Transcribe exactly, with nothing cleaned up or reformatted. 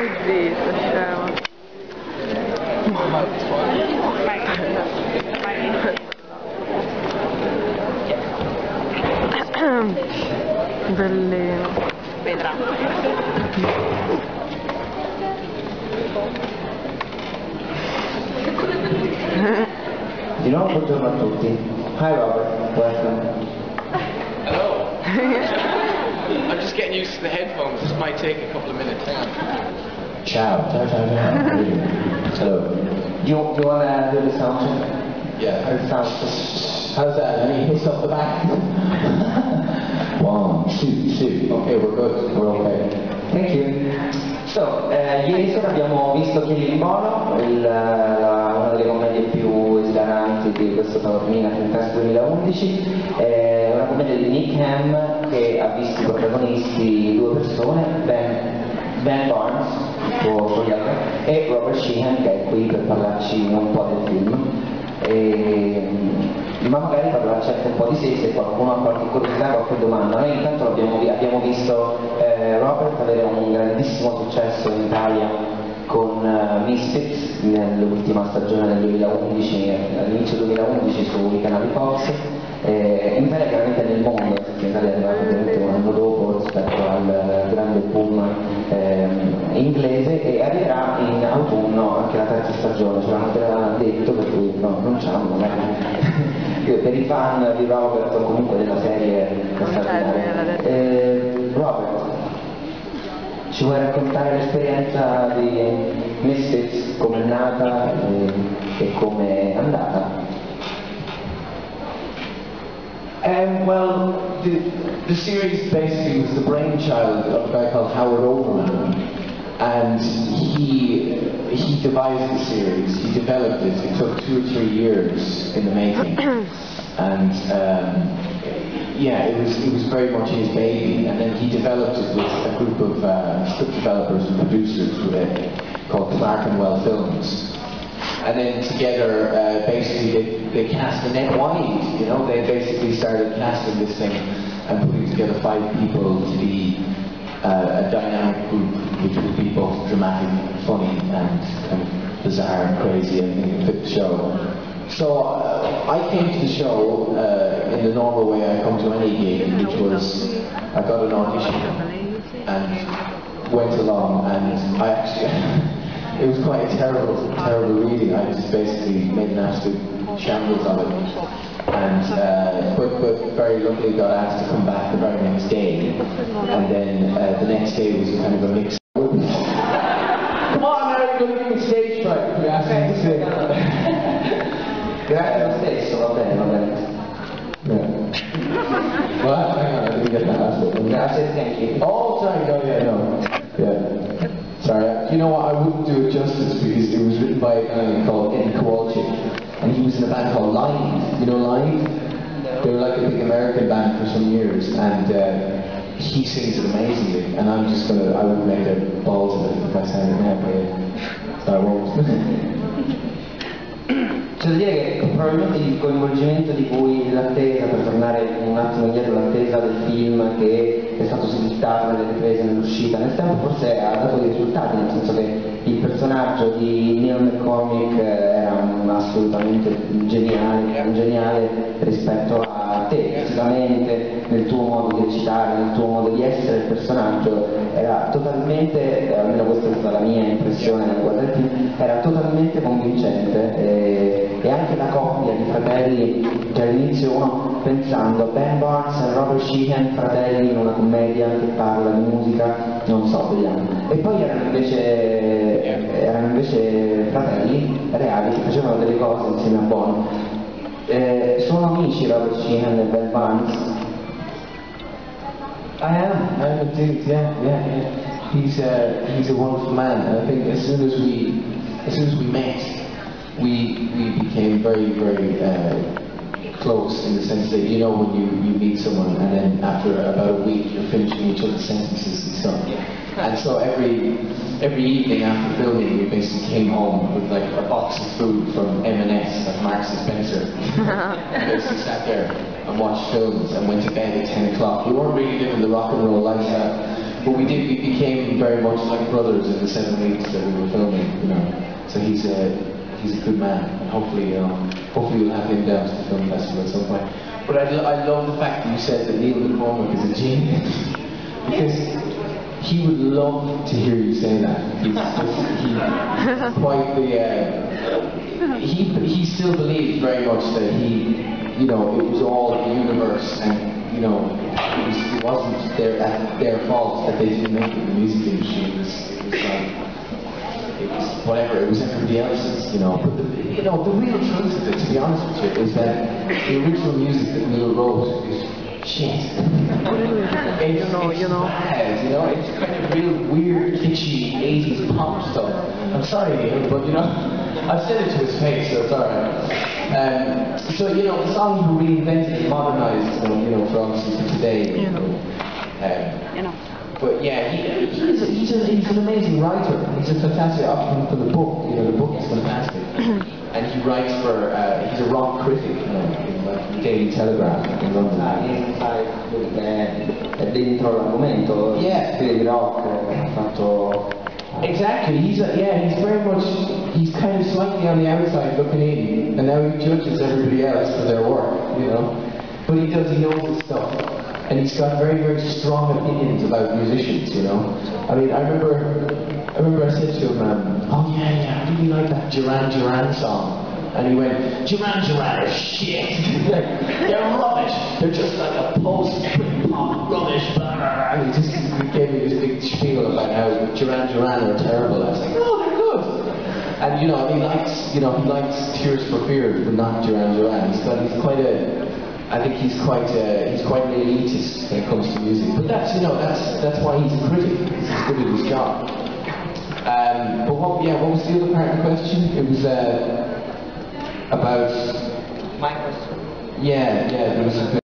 Stai zitto, scemo. Bellino. Vedrà. Di nuovo buongiorno a tutti. Hi Robert, welcome. Hello. I'm just getting used to the headphones. This might take a couple of minutes. Hang on. Ciao, ciao, ciao, ciao. Hello. Do you, do you want to do the sound check? Yeah. Or the sound check? How's that? Any hits off the back? One, two, two. Okay, we're good. We're okay. Thank you. So, eh, ieri sera abbiamo visto Killing Bono, il, la, una delle commedie più esilaranti di questo Film Fest duemilaundici. È una commedia di Nick Ham che ha visto protagonisti due persone, Ben, Ben Barnes o, e Robert Sheehan, che è qui per parlarci un po' del film. E, ma magari parlarci anche un po' di sé, se qualcuno ha qualche curiosità, qualche domanda. Noi intanto abbiamo, abbiamo visto eh, Robert avere un grandissimo successo in Italia con uh, Misfits nell'ultima stagione del duemilaundici, all'inizio duemilaundici sui canali Fox, eh, in Italia chiaramente nel mondo, perché in Italia è arrivato ovviamente un anno dopo rispetto al grande boom eh, inglese, e arriverà in autunno anche la terza stagione, ce l'hanno appena detto, per cui no, non c'hanno magari. Per i fan di Robert o comunque della serie eh, Robert, ci vuoi raccontare l'esperienza di Misfits, come è nata e, e come è andata? Um, well, the, the series basically was the brainchild of a guy called Howard Overman, and he he devised the series, he developed it. It took two or three years in the making, and um, yeah, it was it was very much his baby. And then he developed it with a group of uh, script developers and producers with it, called Clerkenwell Films. And then together, uh, basically, they, they cast the net wide, you know, they basically started casting this thing and putting together five people to be uh, a dynamic group which would be both dramatic, funny, and kind of bizarre and crazy, and think it fit the show. So uh, I came to the show uh, in the normal way I come to any gig, which was I got an audition and went along, and I actually... It was quite a terrible, terrible reading. I just basically made an absolute shambles of it. And, uh, but, but very luckily got asked to come back the very next day. And then uh, the next day was kind of a mix. Come on, Eric, don't give me stage fright if you ask me to sing. Grazie lo stesso, va bene, va bene. What? Hang on, I didn't get that last one. Grazie, thank you. Oh, sorry, no, yeah, no. Yeah. Sorry, you know what, I wouldn't do it justice because it was written by a guy called Eddie Kowalczyk, and he was in a band called Live. You know Live? They were like a big American band for some years, and uh, he sings it amazingly, and I'm just gonna, I would make a balls of it if I sang it now, but I won't. C'è da dire che probabilmente il coinvolgimento di cui l'attesa, per tornare un attimo indietro, l'attesa del film che è stato sviluppato nelle riprese, nell'uscita, nel tempo forse ha dato dei risultati, nel senso che il personaggio di Neil McCormick era un, assolutamente geniale, era un geniale rispetto a te, fisicamente, nel tuo modo di recitare, nel tuo modo di essere il personaggio, era totalmente, almeno questa è stata la mia impressione nel guardare il film, era totalmente convincente. E, e anche la coppia di fratelli, che all'inizio uno pensando Ben Barnes e Robert Sheehan, fratelli in una commedia che parla di musica, non so, vediamo. E poi erano invece, erano invece fratelli reali che facevano delle cose insieme a Bono. Eh, sono amici Robert Sheehan e Ben Barnes? I am, I am indeed, yeah, yeah, yeah. He's a, he's a wonderful man, and I think as soon as we, as soon as we met, we, we became very, very uh, close in the sense that, you know, when you, you meet someone and then after about a week you're finishing each other's sentences and stuff. And so every every evening after filming we basically came home with like a box of food from M and S at Marks and Spencer. And basically sat there and watched films and went to bed at ten o'clock. We weren't really living the rock and roll lifestyle. but we did, we became very much like brothers in the seven weeks that we were filming, you know. So he's a, he's a good man, and hopefully, you know, hopefully we'll have him down to the film festival at some point. But I, lo I love the fact that you said that Neil McCormick is a genius, because he would love to hear you say that. He's just, he's quite the, uh, he, he still believes very much that he, you know, it was all the universe, and, you know, it, was, it wasn't their, uh, their fault that they didn't make it in the music industry. It was, it was like, it was whatever, it was everybody else's, you know. But the, you know, the real truth of it, to be honest with you, is that the original music that Neil wrote is shit. It's, you know, it's you know. bad, you know, it's kind of real weird, kitschy, eighties pop stuff. I'm sorry, Neil, but you know, I've said it to his face, so it's alright. Um, so, you know, the songs were reinvented and modernized, you know, for obviously for today. You know. Um, You know. But yeah, he, he's, a, he's, a, he's an amazing writer. He's a fantastic, up for the book, you know, the book is fantastic. And he writes for, uh, he's a rock critic, you know, in like, the Daily Telegraph in London. Ah, inside, è, è dentro l'argomento, Yeah. stile di rock, ha fatto... Exactly, he's a, yeah, he's very much, he's kind of slightly on the outside looking in, and now he judges everybody else for their work, you know. But he does, he knows his stuff. And he's got very, very strong opinions about musicians, you know. I mean, I remember, I remember I said to him, um, oh yeah, yeah, I really like that Duran Duran song. And he went, Duran Duran are shit. They're rubbish. They're just like a post-pop rubbish. And he just he gave me this big spiel about how Duran Duran are terrible. I was like, no, they're good. And you know, he likes, you know, he likes Tears for Fears, but not Duran Duran. He's got, he's quite a, I think he's quite, uh, he's quite an elitist when it comes to music. But that's, you know, that's that's why he's a critic. He's good at his job. Um, but what, yeah, what was the other part of the question? It was uh, about. My question. Yeah, yeah, there was a